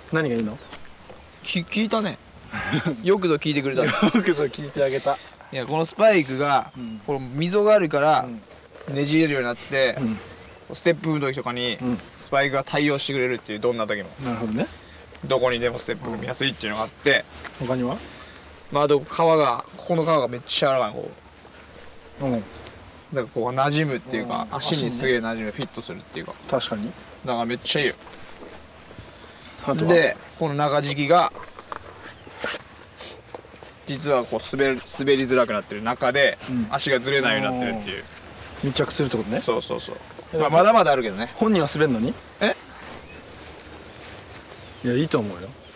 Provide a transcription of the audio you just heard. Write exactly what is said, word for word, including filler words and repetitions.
何がいいの？ き聞いたね。よくぞ聞いてくれた。いよくぞ聞いてあげた。 やこのスパイクが、うん、この溝があるからねじれるようになってて、うん、ステップ踏む時とかにスパイクが対応してくれるっていう、どんな時も。 なるほどね。どこにでもステップ踏みやすいっていうのがあって、 うん、他にはまああと皮が、ここの皮がめっちゃ柔らかい。こう、うん、だからこう馴染むっていうか、うん、足にすげえ馴染む、フィットするっていうか。 確かに。 だからめっちゃいいよ。でこの中敷きが実はこう滑る滑りづらくなってる中で、うん、足がずれないようになってるっていう。 密着するってことね。 そうそうそう。まあまだまだあるけどね。 本人は滑るのに？ え？ いやいいと思うよ。